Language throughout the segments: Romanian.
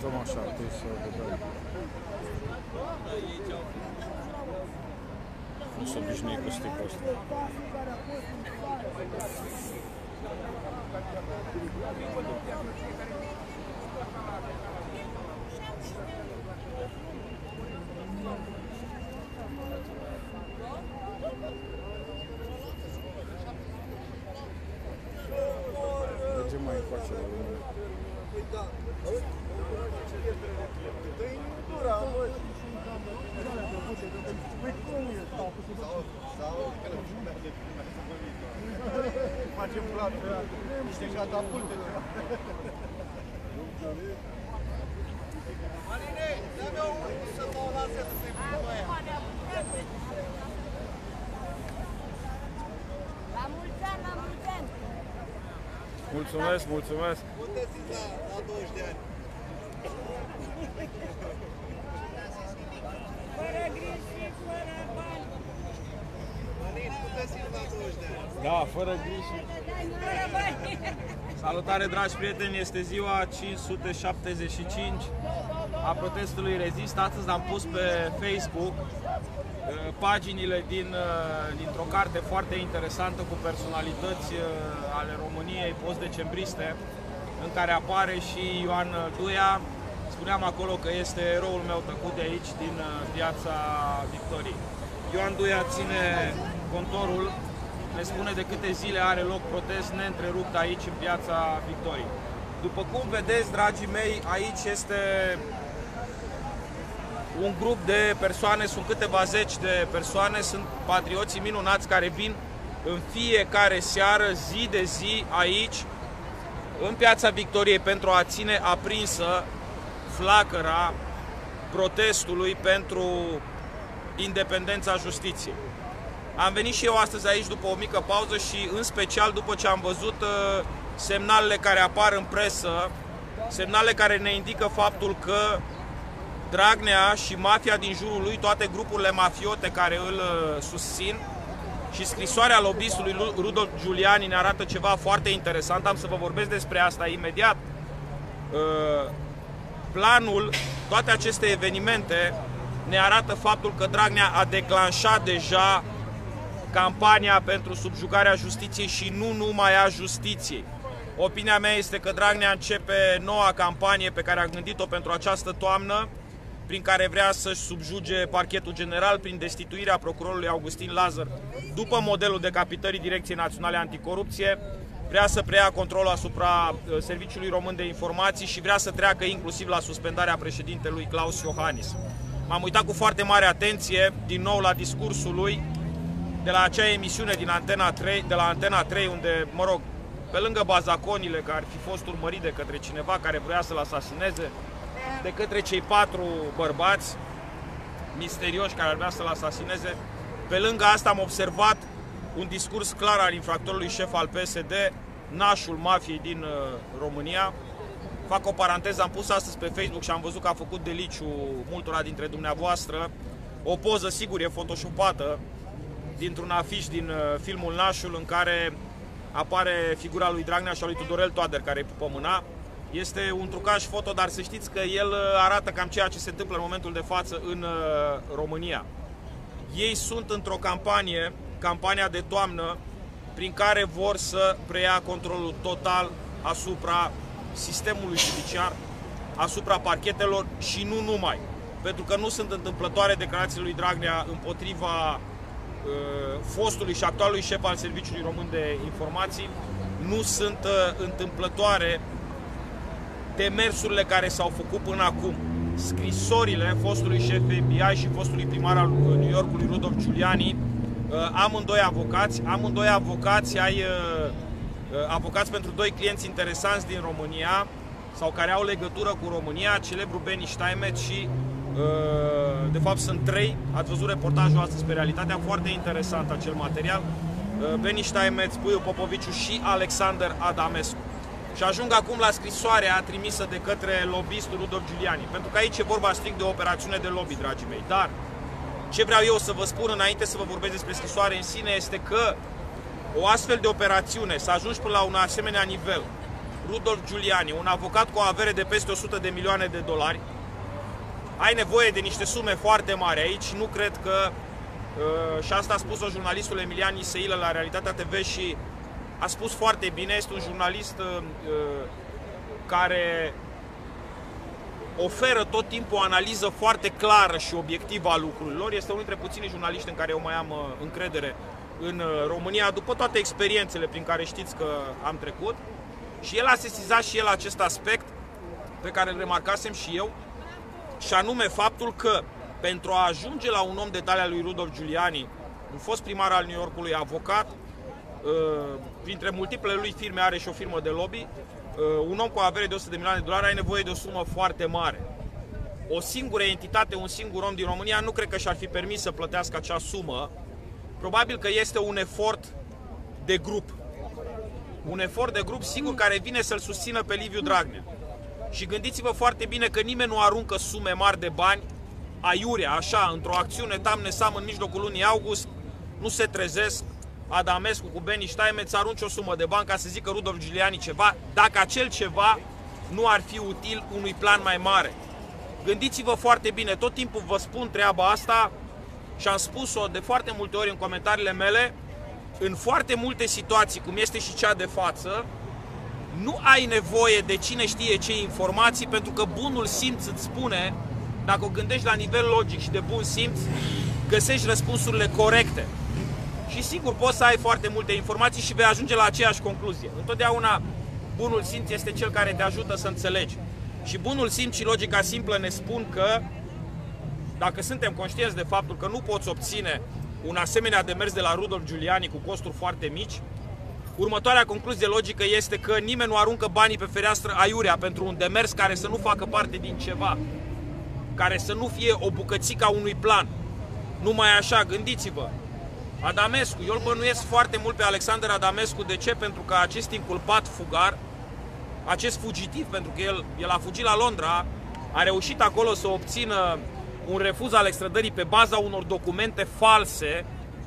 stăm așa, atunci să vedem. Nu sunt obișnuit cu sticul ăsta. Mergem mai încoace la lume. Facem plat, niște catapulte. Aline, dă-mi o să mă lase să se plimbă aia. La mulți ani, la mulți ani! Mulțumesc, mulțumesc! Cum te simți la 20 de ani? Fără griji și fără bani! Alin, cum te simți la 20 de ani? Da, fără griji. Fără bani! Salutare, dragi prieteni, este ziua 575 a protestului Rezist. Astăzi am pus pe Facebook paginile dintr-o carte foarte interesantă cu personalități ale României post-decembriste, în care apare și Ioan Duia. Spuneam acolo că este eroul meu tăcut de aici, din Piața Victoriei. Ioan Duia ține contorul, ne spune de câte zile are loc protest neîntrerupt aici în Piața Victoriei. După cum vedeți, dragii mei, aici este un grup de persoane, sunt câteva zeci de persoane, sunt patrioții minunați care vin în fiecare seară, zi de zi, aici, în Piața Victoriei, pentru a ține aprinsă flacăra protestului pentru independența justiției. Am venit și eu astăzi aici după o mică pauză și în special după ce am văzut semnalele care apar în presă, semnale care ne indică faptul că Dragnea și mafia din jurul lui, toate grupurile mafiote care îl susțin, și scrisoarea lobbyistului Rudolf Giuliani ne arată ceva foarte interesant. Am să vă vorbesc despre asta imediat. Planul, toate aceste evenimente ne arată faptul că Dragnea a declanșat deja campania pentru subjugarea justiției și nu numai a justiției. Opinia mea este că Dragnea începe noua campanie pe care a gândit-o pentru această toamnă, prin care vrea să-și subjuge parchetul general prin destituirea procurorului Augustin Lazar după modelul decapitării Direcției Naționale Anticorupție, vrea să preia controlul asupra Serviciului Român de Informații și vrea să treacă inclusiv la suspendarea președintelui Klaus Iohannis. M-am uitat cu foarte mare atenție din nou la discursul lui de la acea emisiune din de la Antena 3, unde, mă rog, pe lângă bazaconile că ar fi fost urmărit de către cineva care vrea să-l asasineze, de către cei 4 bărbați misterioși care ar vrea să-l asasineze, pe lângă asta am observat un discurs clar al infractorului șef al PSD, nașul mafiei din România. Fac o paranteză, am pus astăzi pe Facebook și am văzut că a făcut deliciu multora dintre dumneavoastră o poză, sigur, e photoshopată, dintr-un afiș din filmul Nașul, în care apare figura lui Dragnea și a lui Tudorel Toader, care îi pupă mâna. Este un trucaj foto, dar să știți că el arată cam ceea ce se întâmplă în momentul de față în România. Ei sunt într-o campania de toamnă, prin care vor să preia controlul total asupra sistemului judiciar, asupra parchetelor și nu numai. Pentru că nu sunt întâmplătoare declarațiile lui Dragnea împotriva fostului și actualului șef al Serviciului Român de Informații, nu sunt întâmplătoare demersurile care s-au făcut până acum. Scrisorile fostului șef FBI și fostului primar al New Yorkului Rudolf Giuliani, amândoi avocați pentru 2 clienți interesanți din România sau care au legătură cu România, celebrul Beni Steinmetz și de fapt sunt 3, ați văzut reportajul astăzi pe Realitatea, foarte interesant acel material, Beni Steinmetz, Puiu Popoviciu și Alexander Adamescu. Și ajung acum la scrisoarea trimisă de către lobbyistul Rudolf Giuliani, pentru că aici e vorba strict de o operațiune de lobby, dragii mei. Dar ce vreau eu să vă spun înainte să vă vorbesc despre scrisoare în sine este că o astfel de operațiune, să ajungi până la un asemenea nivel, Rudolf Giuliani, un avocat cu o avere de peste 100 de milioane de dolari, ai nevoie de niște sume foarte mari aici. Nu cred că, și asta a spus-o jurnalistul Emilian Iseilă la Realitatea TV și a spus foarte bine, este un jurnalist care oferă tot timpul o analiză foarte clară și obiectivă a lucrurilor. Este unul dintre puținii jurnaliști în care eu mai am încredere în România, după toate experiențele prin care știți că am trecut. Și el a sesizat și el acest aspect pe care îl remarcasem și eu, și anume faptul că pentru a ajunge la un om de talia lui Rudolf Giuliani, un fost primar al New Yorkului, avocat, printre multiplele lui firme are și o firmă de lobby, un om cu o avere de 100 de milioane de dolari, ai nevoie de o sumă foarte mare. O singură entitate, un singur om din România nu cred că și-ar fi permis să plătească acea sumă. Probabil că este un efort de grup. Un efort de grup, sigur, care vine să-l susțină pe Liviu Dragnea. Și gândiți-vă foarte bine că nimeni nu aruncă sume mari de bani aiurea, așa, într-o acțiune tam-nesam în mijlocul lunii august. Nu se trezesc Adamescu cu Beni Steinmetz, arunci o sumă de bani ca să zică Rudolf Giuliani ceva, dacă acel ceva nu ar fi util unui plan mai mare. Gândiți-vă foarte bine, tot timpul vă spun treaba asta și am spus-o de foarte multe ori în comentariile mele. În foarte multe situații, cum este și cea de față, nu ai nevoie de cine știe ce informații, pentru că bunul simț îți spune, dacă o gândești la nivel logic și de bun simț, găsești răspunsurile corecte. Și sigur, poți să ai foarte multe informații și vei ajunge la aceeași concluzie. Întotdeauna bunul simț este cel care te ajută să înțelegi. Și bunul simț și logica simplă ne spun că, dacă suntem conștienți de faptul că nu poți obține un asemenea demers de la Rudolf Giuliani cu costuri foarte mici, următoarea concluzie logică este că nimeni nu aruncă banii pe fereastră aiurea pentru un demers care să nu facă parte din ceva, care să nu fie o bucățică a unui plan. Numai așa, gândiți-vă, Adamescu, eu îl bănuiesc foarte mult pe Alexander Adamescu. De ce? Pentru că acest inculpat fugar, acest fugitiv, pentru că el a fugit la Londra, a reușit acolo să obțină un refuz al extrădării pe baza unor documente false.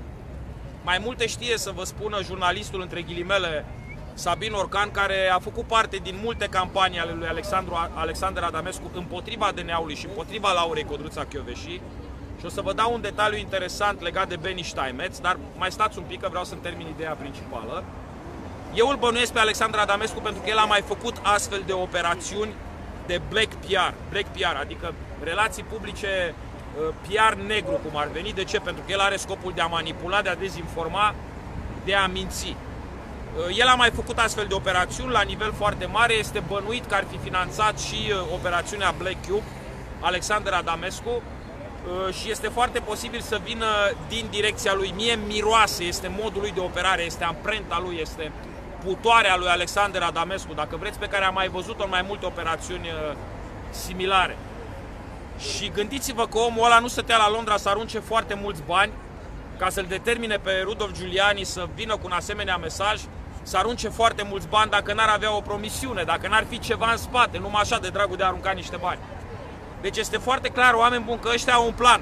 Mai multe știe să vă spună jurnalistul, între ghilimele, Sabin Orcan, care a făcut parte din multe campanii ale lui Alexander Adamescu împotriva DNA-ului și împotriva Laurei Codruța Kövesi. Și o să vă dau un detaliu interesant legat de Beni Steinmetz, dar mai stați un pic că vreau să-mi termin ideea principală. Eu îl bănuiesc pe Alexander Adamescu pentru că el a mai făcut astfel de operațiuni de black PR. Black PR, adică relații publice, PR negru, cum ar veni. De ce? Pentru că el are scopul de a manipula, de a dezinforma, de a minți. El a mai făcut astfel de operațiuni la nivel foarte mare. Este bănuit că ar fi finanțat și operațiunea Black Cube, Alexander Adamescu, și este foarte posibil să vină din direcția lui. Mie miroase, este modul lui de operare, este amprenta lui, este putoarea lui Alexander Adamescu, dacă vreți, pe care am mai văzut-o în mai multe operațiuni similare. Și gândiți-vă că omul ăla nu stătea la Londra să arunce foarte mulți bani ca să-l determine pe Rudolf Giuliani să vină cu un asemenea mesaj, să arunce foarte mulți bani dacă n-ar avea o promisiune, dacă n-ar fi ceva în spate, numai așa de dragul de a arunca niște bani. Deci este foarte clar, oameni buni, că ăștia au un plan.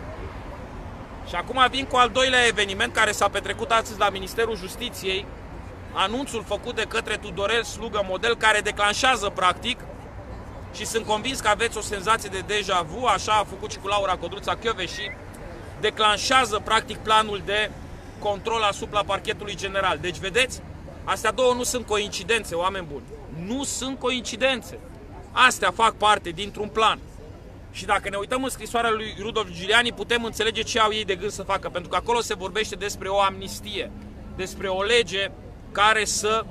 Și acum vin cu al doilea eveniment care s-a petrecut astăzi la Ministerul Justiției, anunțul făcut de către Tudorel Slugă Model, care declanșează practic, și sunt convins că aveți o senzație de deja vu, așa a făcut și cu Laura Codruța Kövesi, declanșează practic planul de control asupra parchetului general. Deci vedeți, astea două nu sunt coincidențe, oameni buni. Nu sunt coincidențe. Astea fac parte dintr-un plan. Și dacă ne uităm în scrisoarea lui Rudolf Giuliani, putem înțelege ce au ei de gând să facă. Pentru că acolo se vorbește despre o amnistie, despre o lege care să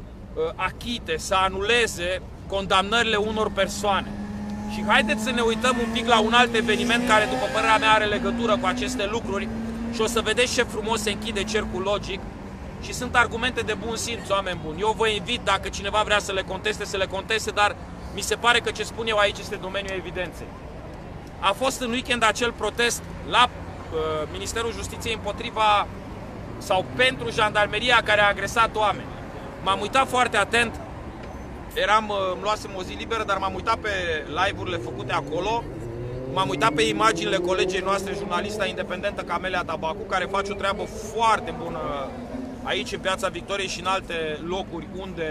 achite, să anuleze condamnările unor persoane. Și haideți să ne uităm un pic la un alt eveniment care, după părerea mea, are legătură cu aceste lucruri și o să vedeți ce frumos se închide cercul logic. Și sunt argumente de bun simț, oameni buni. Eu vă invit, dacă cineva vrea să le conteste, să le conteste, dar mi se pare că ce spun eu aici este domeniul evidenței. A fost în weekend acel protest la Ministerul Justiției împotriva sau pentru jandarmeria care a agresat oameni. M-am uitat foarte atent, îmi luasem o zi liberă, dar m-am uitat pe live-urile făcute acolo, m-am uitat pe imaginile colegei noastre, jurnalista independentă Camelia Tabacu, care face o treabă foarte bună aici în Piața Victoriei și în alte locuri unde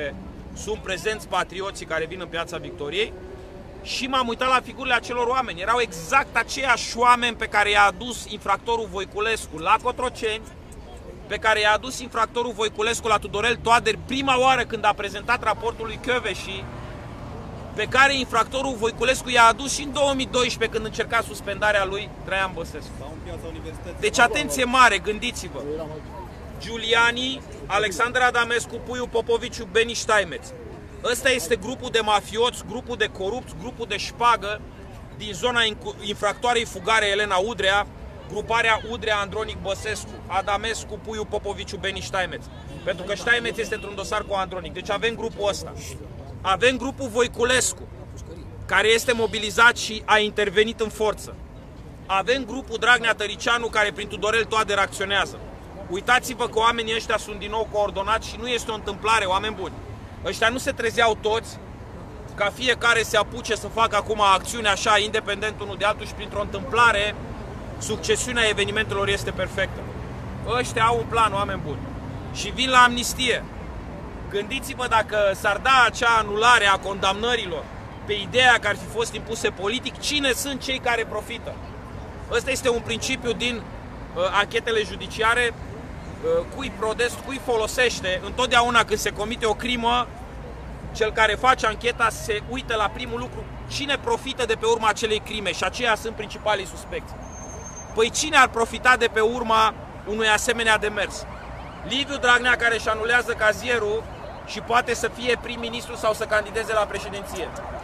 sunt prezenți patrioții care vin în Piața Victoriei și m-am uitat la figurile acelor oameni. Erau exact aceiași oameni pe care i-a adus infractorul Voiculescu la Cotroceni, pe care i-a adus infractorul Voiculescu la Tudorel Toader prima oară când a prezentat raportul lui Kövesi, pe care infractorul Voiculescu i-a adus și în 2012 când încerca suspendarea lui Traian Băsescu. Deci atenție mare, gândiți-vă. Giuliani, Alexandru Adamescu, Puiu Popoviciu, Beni Steinmetz. Ăsta este grupul de mafioți, grupul de corupți, grupul de șpagă din zona infractoarei fugare Elena Udrea, gruparea Udrea, Andronic, Băsescu, Adamescu, Puiu Popoviciu, Beni Steinmetz. Pentru că Steinmetz este într-un dosar cu Andronic. Deci avem grupul ăsta. Avem grupul Voiculescu, care este mobilizat și a intervenit în forță. Avem grupul Dragnea Tăricianu, care prin Tudorel Toader acționează. Uitați-vă că oamenii ăștia sunt din nou coordonați și nu este o întâmplare, oameni buni. Ăștia nu se trezeau toți ca fiecare se apuce să facă acum acțiune așa, independent unul de altul și printr-o întâmplare, succesiunea evenimentelor este perfectă. Ăștia au un plan, oameni buni. Și vin la amnistie. Gândiți-vă dacă s-ar da acea anulare a condamnărilor pe ideea că ar fi fost impuse politic, cine sunt cei care profită? Ăsta este un principiu din anchetele judiciare, cui prodest, cui folosește. Întotdeauna când se comite o crimă, cel care face ancheta se uită la primul lucru, cine profită de pe urma acelei crime și aceia sunt principalii suspecți. Păi cine ar profita de pe urma unui asemenea demers? Liviu Dragnea, care își anulează cazierul și poate să fie prim-ministru sau să candideze la președinție.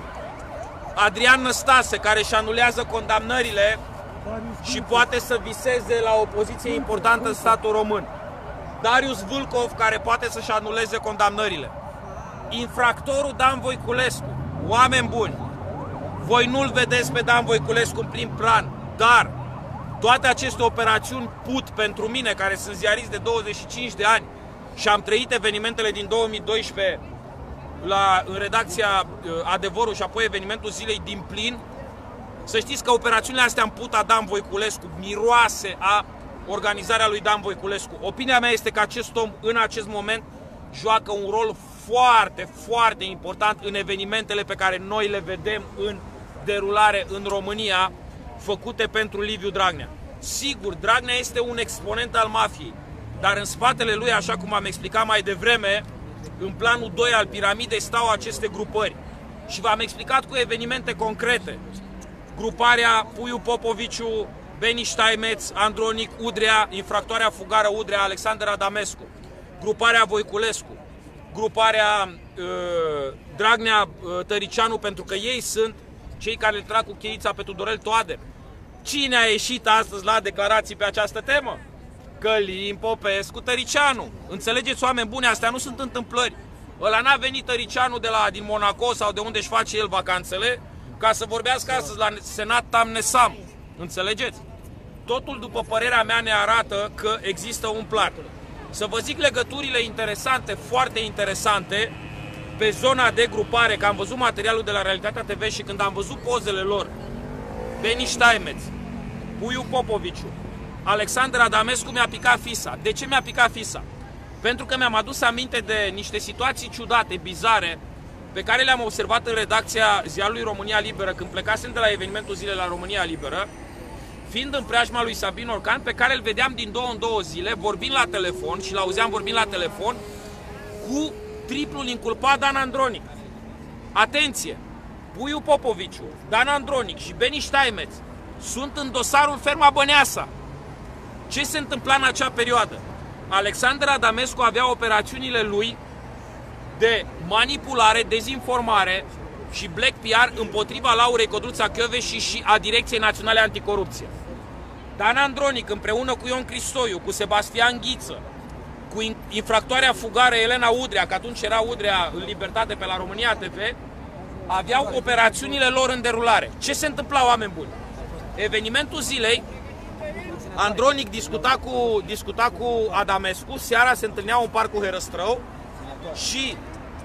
Adrian Năstase, care își anulează condamnările și poate să viseze la o poziție importantă în statul român. Darius Vâlcov, care poate să-și anuleze condamnările. Infractorul Dan Voiculescu. Oameni buni, voi nu-l vedeți pe Dan Voiculescu în prim plan, dar toate aceste operațiuni PUT pentru mine, care sunt ziarist de 25 de ani și am trăit evenimentele din 2012 în redacția Adevărul și apoi evenimentul zilei din plin, să știți că operațiunile astea în PUT a Dan Voiculescu miroase a organizarea lui Dan Voiculescu. Opinia mea este că acest om în acest moment joacă un rol foarte, foarte important în evenimentele pe care noi le vedem în derulare în România, făcute pentru Liviu Dragnea. Sigur, Dragnea este un exponent al mafiei, dar în spatele lui, așa cum am explicat mai devreme, în planul 2 al piramidei stau aceste grupări. Și v-am explicat cu evenimente concrete. Gruparea Puiu Popoviciu, Beni Steinmetz, Andronic, Udrea, infractoarea fugară Udrea, Alexandru Adamescu. Gruparea Voiculescu. Gruparea Dragnea Tăricianu, pentru că ei sunt cei care îl trag cu cheița pe Tudorel Toader. Cine a ieșit astăzi la declarații pe această temă? Călin, Popescu, Tăricianu. Înțelegeți, oameni buni, astea nu sunt întâmplări. Ăla n-a venit Tăricianu din Monaco sau de unde își face el vacanțele ca să vorbească astăzi la Senat Tamnesam. Înțelegeți? Totul, după părerea mea, ne arată că există un plan. Să vă zic legăturile interesante, foarte interesante, pe zona de grupare, că am văzut materialul de la Realitatea TV și când am văzut pozele lor, Beni Steinmetz, Puiu Popoviciu, Alexandru Adamescu, mi-a picat fisa. De ce mi-a picat fisa? Pentru că mi-am adus aminte de niște situații ciudate, bizare, pe care le-am observat în redacția ziarului România Liberă, când plecasem de la evenimentul zilei la România Liberă, fiind în preajma lui Sabin Orcan, pe care îl vedeam din 2 în 2 zile, vorbind la telefon, și l-auzeam vorbind la telefon, cu triplul inculpat Dan Andronic. Atenție! Puiu Popoviciu, Dan Andronic și Beni Steinmetz sunt în dosarul Ferma Băneasa. Ce se întâmpla în acea perioadă? Alexandru Adamescu avea operațiunile lui de manipulare, dezinformare și black PR împotriva Laurei Codruța Kövesi și a Direcției Naționale Anticorupție. Dan Andronic, împreună cu Ion Cristoiu, cu Sebastian Ghiță, cu infractoarea fugară Elena Udrea, că atunci era Udrea în libertate pe la România TV, aveau operațiunile lor în derulare. Ce se întâmpla, oameni buni? Evenimentul zilei, Andronic discuta cu Adamescu, seara se întâlneau în Parcul Herăstrău și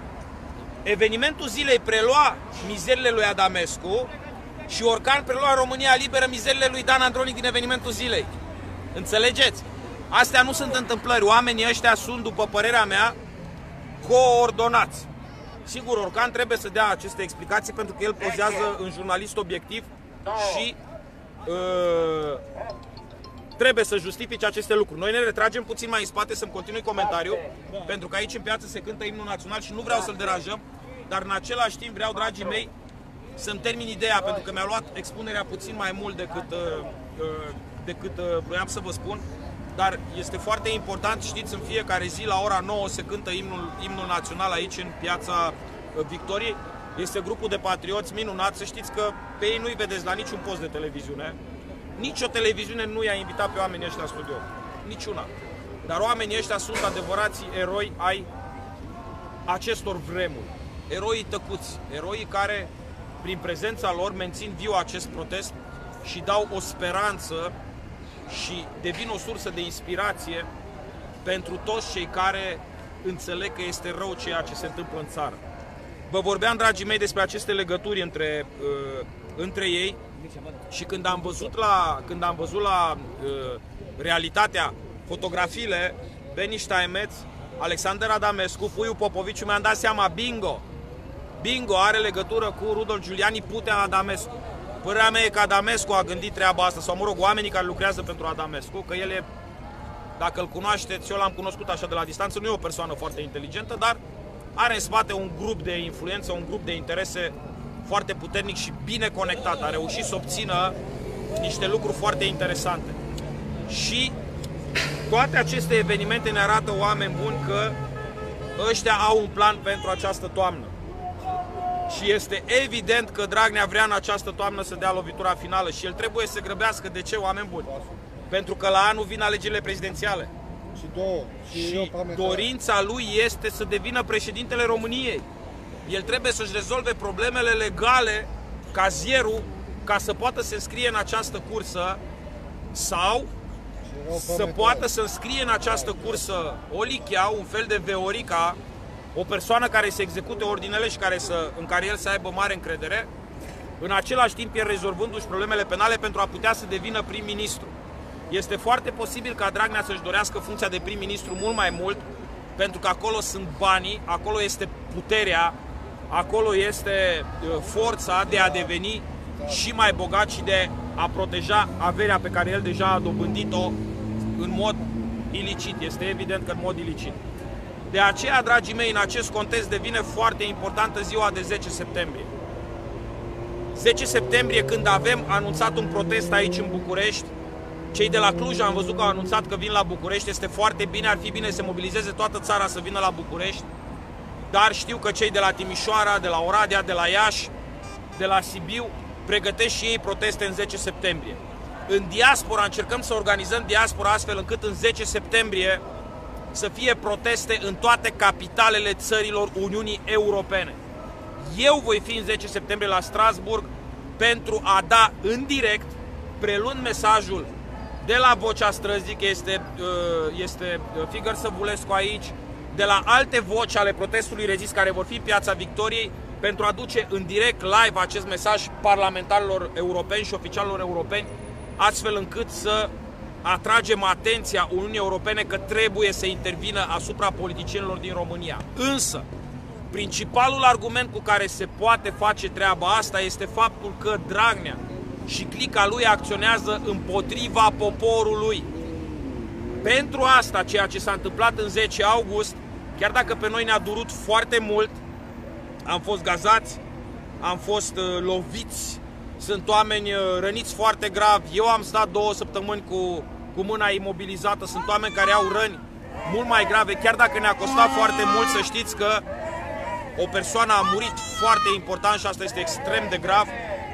evenimentul zilei prelua mizerile lui Adamescu și Orcan prelua în România Liberă mizerile lui Dan Andronic din evenimentul zilei. Înțelegeți? Astea nu sunt întâmplări. Oamenii ăștia sunt, după părerea mea, coordonați. Sigur, Orcan trebuie să dea aceste explicații pentru că el pozează în jurnalist obiectiv și trebuie să justifice aceste lucruri. Noi ne retragem puțin mai în spate să-mi continui comentariul, pentru că aici în piață se cântă imnul național și nu vreau să-l deranjăm, dar în același timp vreau, dragii mei, să-mi termin ideea, pentru că mi-a luat expunerea puțin mai mult decât vroiam să vă spun, dar este foarte important, știți, în fiecare zi la ora 9 se cântă imnul național aici în piața Victoriei. Este grupul de patrioți minunat, să știți că pe ei nu-i vedeți la niciun post de televiziune. Nici o televiziune nu i-a invitat pe oamenii ăștia în studio. Niciuna. Dar oamenii ăștia sunt adevărații eroi ai acestor vremuri. Eroii tăcuți. Eroii care, prin prezența lor, mențin viu acest protest și dau o speranță și devin o sursă de inspirație pentru toți cei care înțeleg că este rău ceea ce se întâmplă în țară. Vă vorbeam, dragii mei, despre aceste legături între ei și când am văzut la realitatea fotografiile Beni Steinmetz, Alexander Adamescu, Puiu Popoviciu, mi-am dat seama, bingo, are legătură cu Rudolf Giuliani, Putea Adamescu. Părerea mea e că Adamescu a gândit treaba asta, sau mă rog, oamenii care lucrează pentru Adamescu, că el e, dacă îl cunoașteți, eu l-am cunoscut așa de la distanță, nu e o persoană foarte inteligentă, dar are în spate un grup de influență, un grup de interese foarte puternic și bine conectat. A reușit să obțină niște lucruri foarte interesante. Și toate aceste evenimente ne arată, oameni buni, că ăștia au un plan pentru această toamnă. Și este evident că Dragnea vrea în această toamnă să dea lovitura finală și el trebuie să grăbească. De ce, oameni buni? Pentru că la anul vin alegerile prezidențiale. Și dorința lui este să devină președintele României. El trebuie să-și rezolve problemele legale, cazierul, ca să poată să înscrie în această cursă sau să poată să înscrie în această cursă Olichea, un fel de Veorica, o persoană care să execute ordinele și în care el să aibă mare încredere, în același timp el rezolvându-și problemele penale pentru a putea să devină prim-ministru. Este foarte posibil ca Dragnea să-și dorească funcția de prim-ministru mult mai mult, pentru că acolo sunt banii, acolo este puterea, acolo este forța de a deveni și mai bogat și de a proteja averea pe care el deja a dobândit-o în mod ilicit. Este evident că în mod ilicit. De aceea, dragii mei, în acest context devine foarte importantă ziua de 10 septembrie. 10 septembrie, când avem anunțat un protest aici în București, cei de la Cluj am văzut că au anunțat că vin la București, este foarte bine, ar fi bine să mobilizeze toată țara să vină la București, dar știu că cei de la Timișoara, de la Oradea, de la Iași, de la Sibiu, pregătesc și ei proteste în 10 septembrie. În diaspora încercăm să organizăm diaspora astfel încât în 10 septembrie să fie proteste în toate capitalele țărilor Uniunii Europene. Eu voi fi în 10 septembrie la Strasburg pentru a da în direct, preluând mesajul de la Vocea Străzii, că este Figăr Săvulescu aici, de la alte voci ale protestului rezist care vor fi în Piața Victoriei, pentru a duce în direct live acest mesaj parlamentarilor europeni și oficialilor europeni, astfel încât să atragem atenția Uniunii Europene că trebuie să intervină asupra politicienilor din România. Însă, principalul argument cu care se poate face treaba asta este faptul că Dragnea și clica lui acționează împotriva poporului. Pentru asta, ceea ce s-a întâmplat în 10 august, chiar dacă pe noi ne-a durut foarte mult, am fost gazați, am fost loviți, sunt oameni răniți foarte grav, eu am stat 2 săptămâni cu mâna imobilizată, sunt oameni care au răni mult mai grave, chiar dacă ne-a costat foarte mult, să știți că o persoană a murit foarte important și asta este extrem de grav.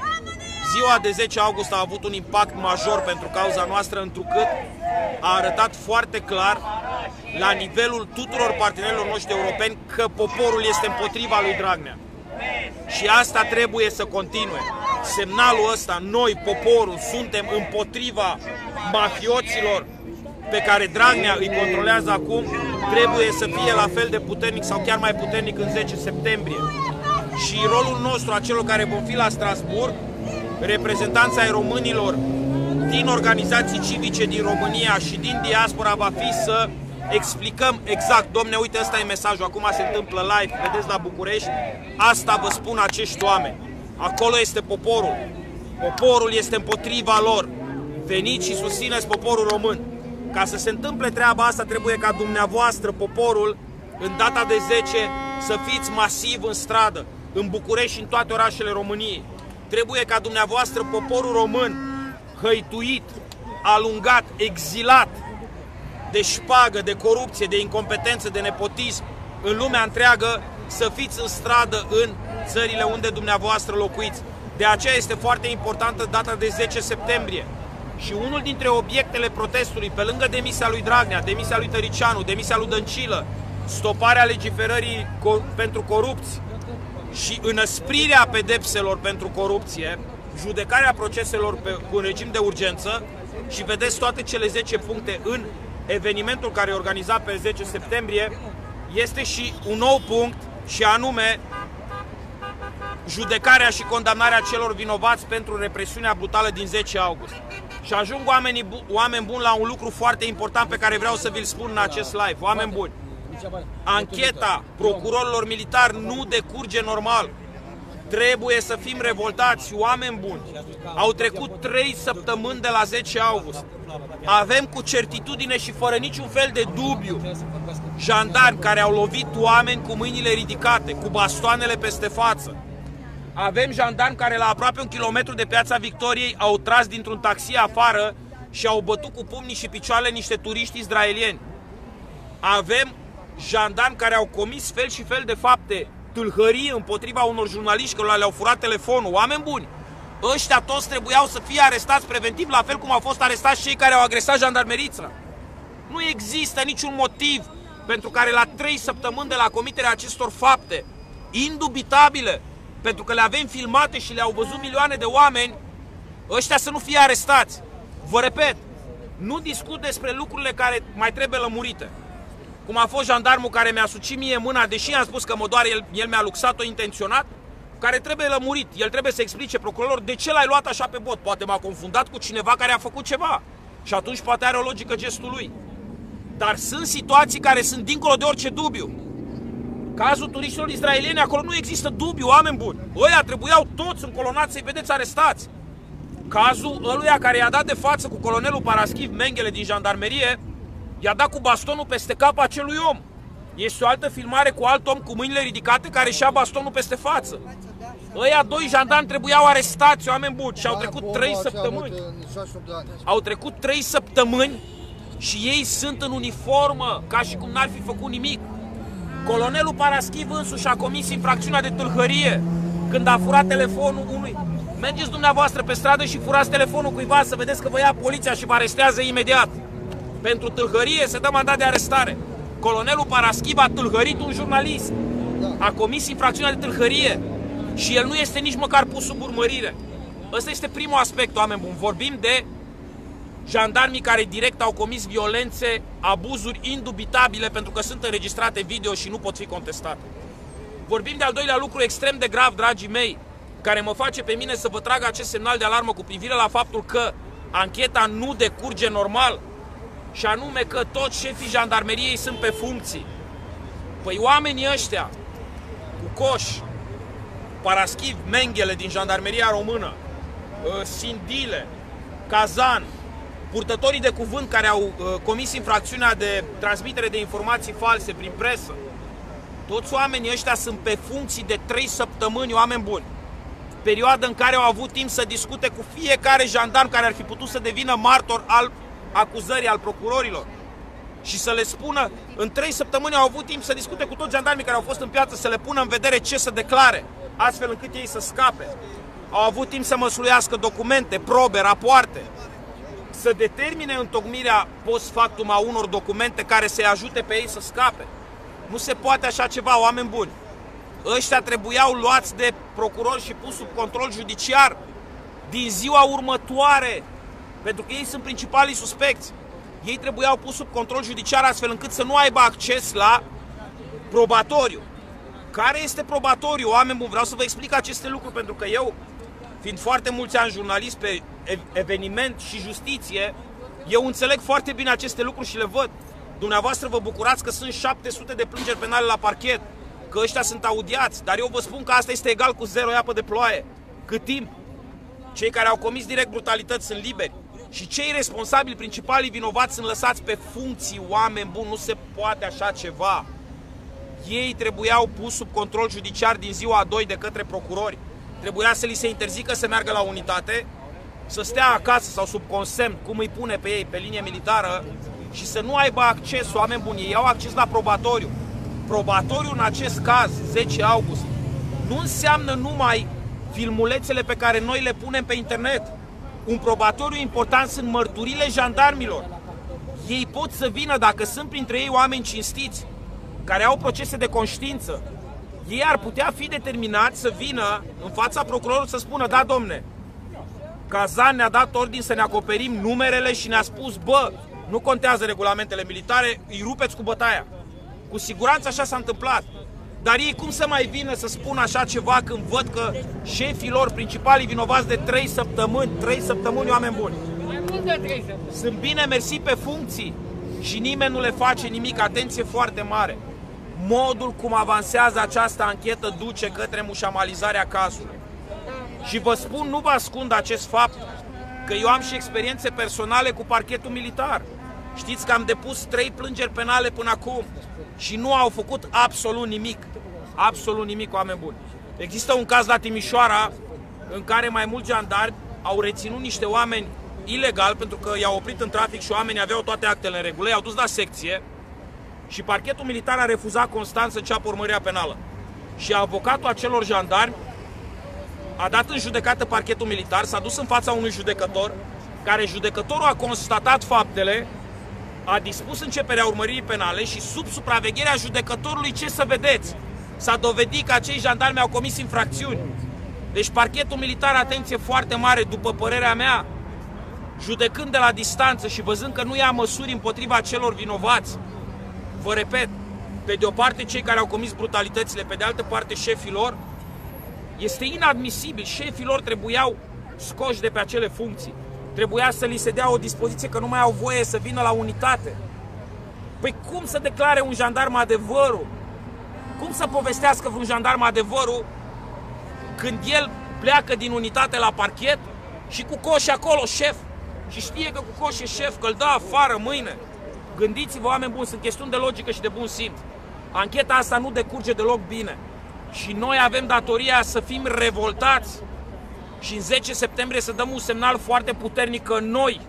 Ziua de 10 august a avut un impact major pentru cauza noastră, întrucât a arătat foarte clar la nivelul tuturor partenerilor noștri europeni că poporul este împotriva lui Dragnea. Și asta trebuie să continue. Semnalul ăsta, noi, poporul, suntem împotriva mafioților pe care Dragnea îi controlează acum, trebuie să fie la fel de puternic sau chiar mai puternic în 10 septembrie. Și rolul nostru, a celor care vom fi la Strasburg, reprezentanța ai românilor din organizații civice din România și din diaspora, va fi să explicăm exact, domne, uite, ăsta e mesajul, acum se întâmplă live, vedeți la București, asta vă spun acești oameni. Acolo este poporul. Poporul este împotriva lor. Veniți și susțineți poporul român. Ca să se întâmple treaba asta, trebuie ca dumneavoastră, poporul, în data de 10, să fiți masiv în stradă, în București și în toate orașele României. Trebuie ca dumneavoastră, poporul român, hăituit, alungat, exilat de șpagă, de corupție, de incompetență, de nepotism, în lumea întreagă, să fiți în stradă în țările unde dumneavoastră locuiți. De aceea este foarte importantă data de 10 septembrie. Și unul dintre obiectele protestului, pe lângă demisia lui Dragnea, demisia lui Tăricianu, demisia lui Dăncilă, stoparea legiferării pentru corupți și înăsprirea pedepselor pentru corupție, judecarea proceselor cu regim de urgență, și vedeți toate cele 10 puncte în evenimentul care e organizat pe 10 septembrie, este și un nou punct, și anume judecarea și condamnarea celor vinovați pentru represiunea brutală din 10 august. Și ajung oameni buni la un lucru foarte important pe care vreau să vi-l spun în acest live. Oameni buni, ancheta procurorilor militari nu decurge normal. Trebuie să fim revoltați, oameni buni. Au trecut 3 săptămâni de la 10 august. Avem cu certitudine și fără niciun fel de dubiu jandarmi care au lovit oameni cu mâinile ridicate, cu bastoanele peste față. Avem jandarmi care la aproape 1 kilometru de Piața Victoriei au tras dintr-un taxi afară și au bătut cu pumnii și picioarele niște turiști israelieni. Avem jandarmi care au comis fel și fel de fapte, tâlhării împotriva unor jurnaliști care le-au furat telefonul. Oameni buni, ăștia toți trebuiau să fie arestați preventiv, la fel cum au fost arestați cei care au agresat jandarmerița. Nu există niciun motiv pentru care la 3 săptămâni de la comiterea acestor fapte indubitabile, pentru că le avem filmate și le-au văzut milioane de oameni, ăștia să nu fie arestați. Vă repet, nu discut despre lucrurile care mai trebuie lămurite. Cum a fost jandarmul care mi-a sucit mie mâna, deși i-am spus că mă doare, el mi-a luxat-o intenționat, care trebuie lămurit. El trebuie să explice procurorilor de ce l-ai luat așa pe bot. Poate m-a confundat cu cineva care a făcut ceva. Și atunci poate are o logică gestul lui. Dar sunt situații care sunt dincolo de orice dubiu. Cazul turiștilor israelieni, acolo nu există dubiu, oameni buni. Ăia trebuiau toți încolonați să-i vedeți arestați. Cazul ăluia care i-a dat de față cu colonelul Paraschiv Menghele din jandarmerie, i-a dat cu bastonul peste capul acelui om. Este o altă filmare cu alt om cu mâinile ridicate care și-a bastonul peste față. Ăia 2 jandarmi trebuiau arestați, oameni buni, și au trecut 3 săptămâni. Au trecut 3 săptămâni și ei sunt în uniformă, ca și cum n-ar fi făcut nimic. Colonelul Paraschiv însuși a comis infracțiunea de tâlhărie când a furat telefonul unui. Mergeți dumneavoastră pe stradă și furați telefonul cuiva să vedeți că vă ia poliția și vă arestează imediat. Pentru tâlhărie se dă mandat de arestare. Colonelul Paraschiv a tâlhărit un jurnalist. A comis infracțiunea de tâlhărie și el nu este nici măcar pus sub urmărire. Ăsta este primul aspect, oameni buni. Vorbim de jandarmii care direct au comis violențe, abuzuri indubitabile, pentru că sunt înregistrate video și nu pot fi contestate. Vorbim de al doilea lucru extrem de grav, dragii mei, care mă face pe mine să vă trag acest semnal de alarmă cu privire la faptul că ancheta nu decurge normal, și anume că toți șefii jandarmeriei sunt pe funcții. Păi oamenii ăștia, cu Coș, Paraschiv Menghele din jandarmeria română, Sindile, Cazan, purtătorii de cuvânt care au comis infracțiunea de transmitere de informații false prin presă, toți oamenii ăștia sunt pe funcții de 3 săptămâni, oameni buni. Perioadă în care au avut timp să discute cu fiecare jandarm care ar fi putut să devină martor al acuzării, al procurorilor. Și să le spună, în 3 săptămâni au avut timp să discute cu toți jandarmii care au fost în piață, să le pună în vedere ce să declare, astfel încât ei să scape. Au avut timp să măsluiască documente, probe, rapoarte, să determine întocmirea post factum a unor documente care să-i ajute pe ei să scape. Nu se poate așa ceva, oameni buni. Ăștia trebuiau luați de procurori și pus sub control judiciar din ziua următoare, pentru că ei sunt principalii suspecți. Ei trebuiau pus sub control judiciar astfel încât să nu aibă acces la probatoriu. Care este probatoriu, oameni buni? Vreau să vă explic aceste lucruri, pentru că eu, fiind foarte mulți ani jurnalist pe eveniment și justiție, eu înțeleg foarte bine aceste lucruri și le văd. Dumneavoastră vă bucurați că sunt 700 de plângeri penale la parchet, că ăștia sunt audiați, dar eu vă spun că asta este egal cu 0 apă de ploaie. Cât timp cei care au comis direct brutalități sunt liberi și cei responsabili principalii vinovați sunt lăsați pe funcții, oameni buni, nu se poate așa ceva. Ei trebuiau pus sub control judiciar din ziua a 2 de către procurori. Trebuia să li se interzică să meargă la unitate, să stea acasă sau sub consemn, cum îi pune pe ei, pe linie militară, și să nu aibă acces, oameni buni. Ei au acces la probatoriu. Probatoriu în acest caz, 10 august, nu înseamnă numai filmulețele pe care noi le punem pe internet. Un probatoriu important sunt mărturile jandarmilor. Ei pot să vină, dacă sunt printre ei oameni cinstiți, care au procese de conștiință, ei ar putea fi determinați să vină în fața procurorului să spună: da, domne, Cazan ne-a dat ordin să ne acoperim numerele și ne-a spus: bă, nu contează regulamentele militare, îi rupeți cu bătaia. Cu siguranță așa s-a întâmplat. Dar ei cum să mai vină să spună așa ceva când văd că șefii lor principalii vinovați de 3 săptămâni, oameni buni, sunt bine mersi pe funcții și nimeni nu le face nimic. Atenție foarte mare! Modul cum avansează această anchetă duce către mușamalizarea cazului. Și vă spun, nu vă ascund acest fapt, că eu am și experiențe personale cu parchetul militar. Știți că am depus 3 plângeri penale până acum și nu au făcut absolut nimic. Absolut nimic, oameni buni. Există un caz la Timișoara în care mai mulți jandarmi au reținut niște oameni ilegal pentru că i-au oprit în trafic și oamenii aveau toate actele în regulă, i-au dus la secție și parchetul militar a refuzat constant să înceapă urmărirea penală. Și avocatul acelor jandarmi a dat în judecată parchetul militar, s-a dus în fața unui judecător, care judecătorul a constatat faptele, a dispus începerea urmăririi penale și sub supravegherea judecătorului, ce să vedeți, s-a dovedit că acei jandarmi au comis infracțiuni. Deci parchetul militar, atenție foarte mare, după părerea mea, judecând de la distanță și văzând că nu ia măsuri împotriva celor vinovați, vă repet, pe de o parte cei care au comis brutalitățile, pe de altă parte șefii lor, este inadmisibil. Șefii lor trebuiau scoși de pe acele funcții. Trebuia să li se dea o dispoziție că nu mai au voie să vină la unitate. Păi cum să declare un jandarm adevărul? Cum să povestească vreun jandarm adevărul când el pleacă din unitate la parchet și cu coș acolo, șef, și știe că cu coș e șef, că îl dă afară mâine? Gândiți-vă, oameni buni, sunt chestiuni de logică și de bun simț. Ancheta asta nu decurge deloc bine. Și noi avem datoria să fim revoltați și în 10 septembrie să dăm un semnal foarte puternic că noi,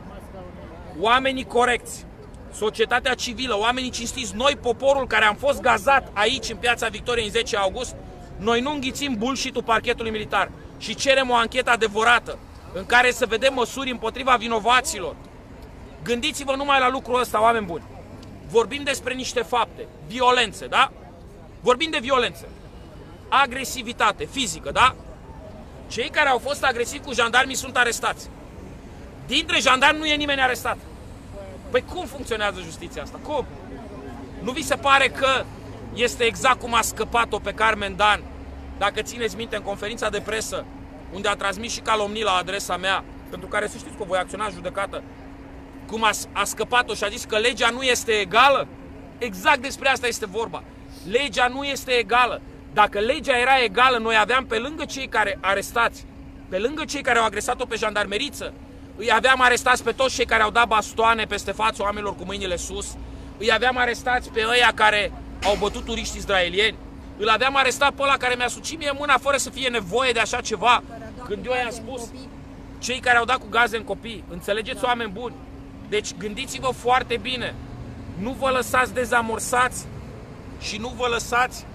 oamenii corecți, societatea civilă, oamenii cinstiți, noi, poporul care am fost gazat aici în Piața Victoriei în 10 august, noi nu înghițim bullshit-ul parchetului militar și cerem o anchetă adevărată în care să vedem măsuri împotriva vinovaților. Gândiți-vă numai la lucrul ăsta, oameni buni. Vorbim despre niște fapte, violențe, da? Vorbim de violențe, agresivitate fizică, da? Cei care au fost agresivi cu jandarmii sunt arestați. Dintre jandarmi nu e nimeni arestat. Păi cum funcționează justiția asta? Cum? Nu vi se pare că este exact cum a scăpat-o pe Carmen Dan, dacă țineți minte, în conferința de presă, unde a transmis și calomnii la adresa mea, pentru care să știți că voi acționa în judecată, cum a scăpat-o și a zis că legea nu este egală? Exact despre asta este vorba. Legea nu este egală. Dacă legea era egală, noi aveam pe lângă cei care arestați, pe lângă cei care au agresat-o pe jandarmeriță, îi aveam arestați pe toți cei care au dat bastoane peste fața oamenilor cu mâinile sus, îi aveam arestați pe ăia care au bătut turiști izraelieni, îl aveam arestat pe ăla care mi-a sucit mie mâna fără să fie nevoie de așa ceva, când eu i-am spus, cei care au dat cu gaze în copii. Înțelegeți, oameni buni? Deci gândiți-vă foarte bine, nu vă lăsați dezamorsați și nu vă lăsați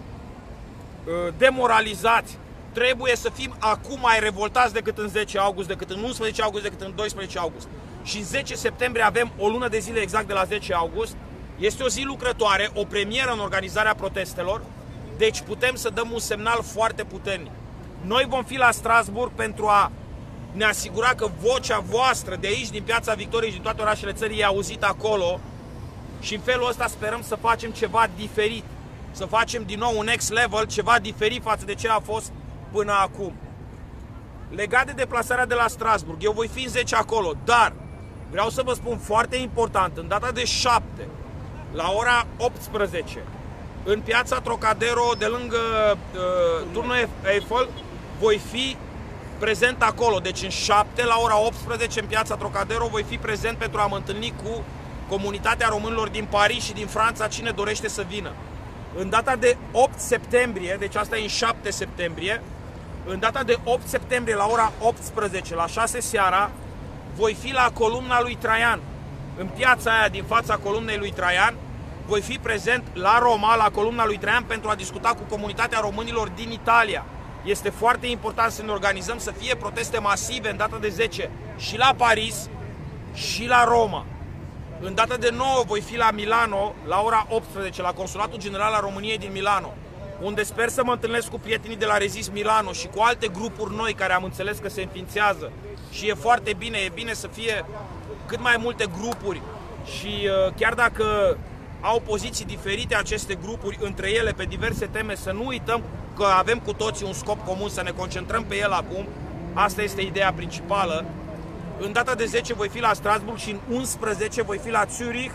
demoralizați. Trebuie să fim acum mai revoltați decât în 10 august, decât în 11 august, decât în 12 august. Și în 10 septembrie avem o lună de zile exact de la 10 august. Este o zi lucrătoare, o premieră în organizarea protestelor, deci putem să dăm un semnal foarte puternic. Noi vom fi la Strasbourg pentru a ne asigura că vocea voastră de aici, din Piața Victoriei și din toate orașele țării, e auzită acolo și în felul ăsta sperăm să facem ceva diferit. Să facem din nou un next level, ceva diferit față de ce a fost până acum. Legat de deplasarea de la Strasbourg, eu voi fi în 10 acolo, dar vreau să vă spun foarte important, în data de 7 la ora 18, în piața Trocadero, de lângă turnul Eiffel, voi fi prezent acolo. Deci în 7, la ora 18, în piața Trocadero, voi fi prezent pentru a mă întâlni cu comunitatea românilor din Paris și din Franța, cine dorește să vină. În data de 8 septembrie, deci asta e în 7 septembrie, în data de 8 septembrie, la ora 18, la 6 seara, voi fi la columna lui Traian. În piața aia din fața columnei lui Traian, voi fi prezent la Roma, la columna lui Traian, pentru a discuta cu comunitatea românilor din Italia. Este foarte important să ne organizăm, să fie proteste masive în data de 10 și la Paris și la Roma. În data de 9 voi fi la Milano, la ora 18, la Consulatul General al României din Milano, unde sper să mă întâlnesc cu prietenii de la Rezist Milano și cu alte grupuri noi care am înțeles că se înființează. Și e foarte bine, e bine să fie cât mai multe grupuri și chiar dacă au poziții diferite aceste grupuri între ele pe diverse teme, să nu uităm că avem cu toții un scop comun, să ne concentrăm pe el acum. Asta este ideea principală. În data de 10 voi fi la Strasbourg și în 11 voi fi la Zurich,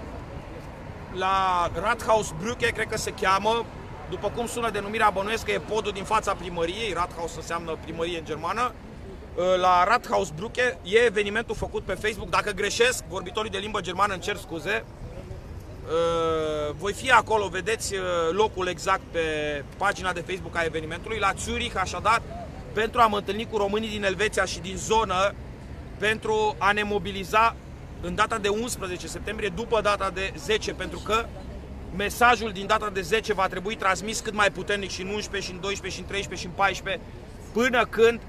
la Rathausbrücke, cred că se cheamă. După cum sună denumirea, bănuiesc că e podul din fața primăriei. Rathaus înseamnă primărie în germană. La Rathausbrücke e evenimentul făcut pe Facebook. Dacă greșesc, vorbitorii de limbă germană, îmi cer scuze. Voi fi acolo, vedeți locul exact pe pagina de Facebook a evenimentului, la Zurich, așadar, pentru a mă întâlni cu românii din Elveția și din zonă, pentru a ne mobiliza în data de 11 septembrie, după data de 10, pentru că mesajul din data de 10 va trebui transmis cât mai puternic și în 11, și în 12, și în 13, și în 14, până când,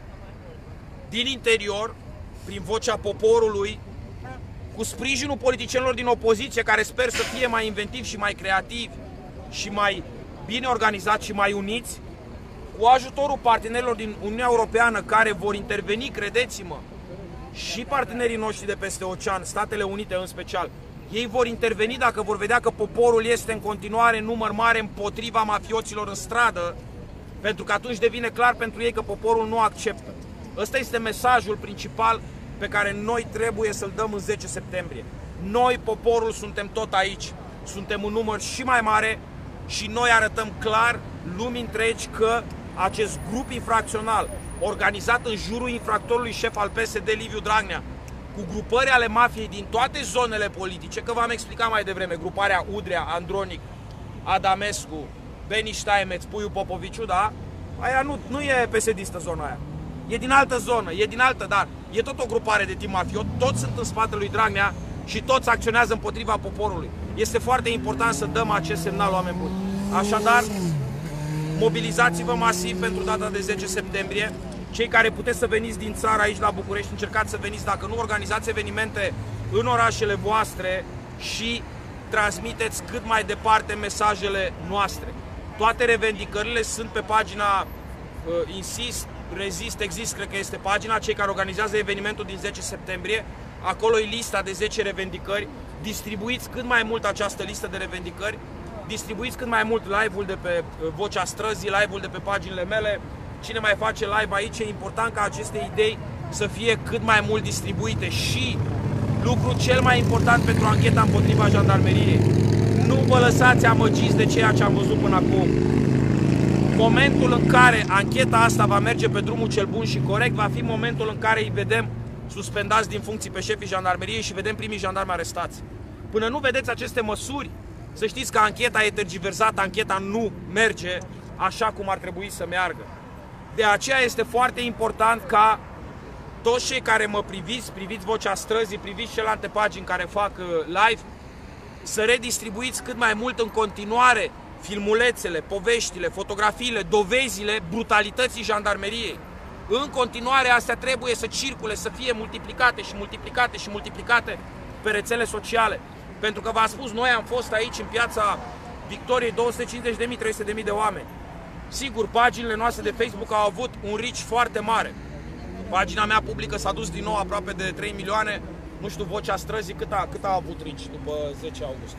din interior, prin vocea poporului, cu sprijinul politicienilor din opoziție, care sper să fie mai inventivi și mai creativi și mai bine organizați și mai uniți, cu ajutorul partenerilor din Uniunea Europeană care vor interveni, credeți-mă, și partenerii noștri de peste ocean, Statele Unite în special, ei vor interveni dacă vor vedea că poporul este în continuare în număr mare împotriva mafioților în stradă, pentru că atunci devine clar pentru ei că poporul nu acceptă. Ăsta este mesajul principal pe care noi trebuie să-l dăm în 10 septembrie. Noi, poporul, suntem tot aici, suntem un număr și mai mare și noi arătăm clar lumii întregi că acest grup infracțional, organizat în jurul infractorului șef al PSD, Liviu Dragnea, cu grupări ale mafiei din toate zonele politice, că v-am explicat mai devreme, gruparea Udrea, Andronic, Adamescu, Beni Staimeț, Puiu Popoviciu, da? Aia nu e PSD-istă zona aia. E din altă zonă, e din altă, dar e tot o grupare de tip mafiot, toți sunt în spatele lui Dragnea și toți acționează împotriva poporului. Este foarte important să dăm acest semnal, oameni buni. Așadar, mobilizați-vă masiv pentru data de 10 septembrie. Cei care puteți să veniți din țară aici la București, încercați să veniți, dacă nu, organizați evenimente în orașele voastre și transmiteți cât mai departe mesajele noastre. Toate revendicările sunt pe pagina, insist, Rezist, Exist, cred că este pagina, cei care organizează evenimentul din 10 septembrie. Acolo e lista de 10 revendicări. Distribuiți cât mai mult această listă de revendicări. Distribuiți cât mai mult live-ul de pe Vocea Străzii, live-ul de pe paginile mele. Cine mai face live aici, e important ca aceste idei să fie cât mai mult distribuite. Și lucru cel mai important pentru ancheta împotriva jandarmeriei: nu vă lăsați amăgiți de ceea ce am văzut până acum. Momentul în care ancheta asta va merge pe drumul cel bun și corect va fi momentul în care îi vedem suspendați din funcții pe șefii jandarmeriei și vedem primii jandarmi arestați. Până nu vedeți aceste măsuri, să știți că ancheta e tergiversată, ancheta nu merge așa cum ar trebui să meargă. De aceea este foarte important ca toți cei care mă priviți Vocea Străzii, priviți celelalte pagini care fac live, să redistribuiți cât mai mult în continuare filmulețele, poveștile, fotografiile, dovezile brutalității jandarmeriei. În continuare astea trebuie să circule, să fie multiplicate și multiplicate și multiplicate pe rețele sociale. Pentru că v-am spus, noi am fost aici în piața Victoriei 250.000-300.000 de oameni. Sigur, paginile noastre de Facebook au avut un reach foarte mare. Pagina mea publică s-a dus din nou aproape de 3 milioane. Nu știu, Vocea Străzii cât a avut reach după 10 august?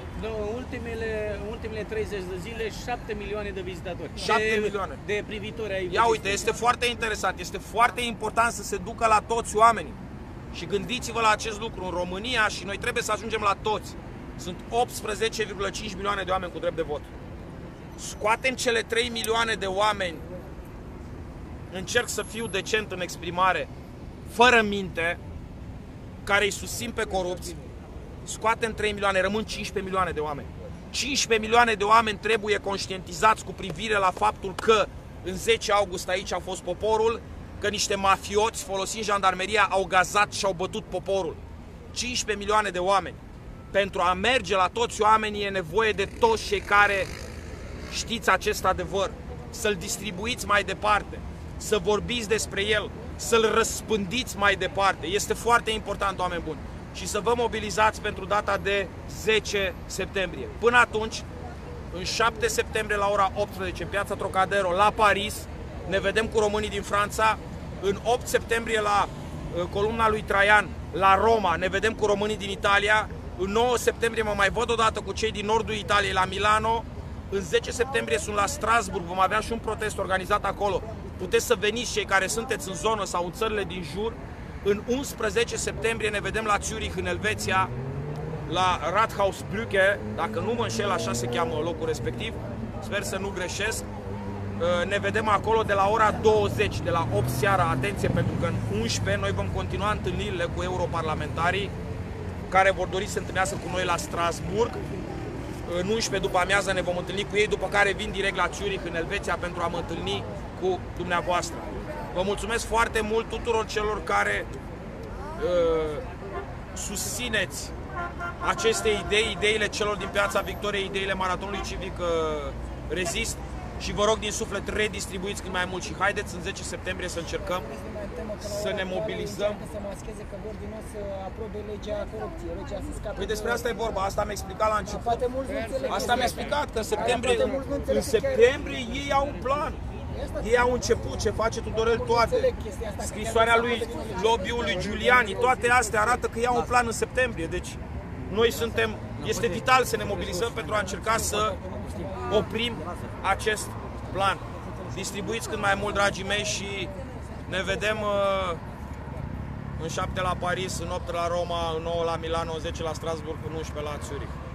Ultimele 30 de zile, 7 milioane de vizitatori. 7 milioane. De privitori ai. Ia uite, este foarte interesant, este foarte important să se ducă la toți oamenii. Și gândiți-vă la acest lucru în România și noi trebuie să ajungem la toți. Sunt 18,5 milioane de oameni cu drept de vot. Scoatem cele 3 milioane de oameni, încerc să fiu decent în exprimare, fără minte, care îi susțin pe corupți, scoatem 3 milioane, rămân 15 milioane de oameni. 15 milioane de oameni trebuie conștientizați cu privire la faptul că în 10 august aici a fost poporul, că niște mafioți folosind jandarmeria au gazat și au bătut poporul. 15 milioane de oameni. Pentru a merge la toți oamenii e nevoie de toți cei care știți acest adevăr, să-l distribuiți mai departe, să vorbiți despre el, să-l răspândiți mai departe. Este foarte important, oameni buni. Și să vă mobilizați pentru data de 10 septembrie. Până atunci, în 7 septembrie la ora 18, în Piața Trocadero, la Paris, ne vedem cu românii din Franța. În 8 septembrie la columna lui Traian, la Roma, ne vedem cu românii din Italia. În 9 septembrie mă mai văd odată cu cei din nordul Italiei, la Milano. În 10 septembrie sunt la Strasburg, vom avea și un protest organizat acolo. Puteți să veniți cei care sunteți în zonă sau în țările din jur. În 11 septembrie ne vedem la Zurich, în Elveția, la Rathausbrücke, dacă nu mă înșel, așa se cheamă locul respectiv, sper să nu greșesc. Ne vedem acolo de la ora 20, de la 8 seara, atenție, pentru că în 11 noi vom continua întâlnirile cu europarlamentarii care vor dori să se întâlnească cu noi la Strasburg. În 11 după amiază ne vom întâlni cu ei, după care vin direct la Zurich, în Elveția, pentru a mă întâlni cu dumneavoastră. Vă mulțumesc foarte mult tuturor celor care susțineți aceste idei, ideile celor din Piața Victoriei, ideile Maratonului Civic Rezist, și vă rog din suflet, redistribuiți cât mai mult și haideți în 10 septembrie să încercăm să ne mobilizăm. Să mascheze că vor din nou să aprobe legea corupției, legea să scape. Păi despre asta e vorba, asta am explicat la început. Poate mulți nu înțeleg. Asta mi-a explicat, că în septembrie ei au un plan. Ei au început, ce face Tudorel Toate, scrisoarea lui, lobby-ul lui Giuliani, toate astea arată că ei au un plan în septembrie. Deci noi suntem, este vital să ne mobilizăm pentru a încerca să oprim acest plan. Distribuiți cât mai mult, dragii mei, și ne vedem în 7 la Paris, în 8 la Roma, în 9 la Milano, în 10 la Strasburg, în 11 la Zurich.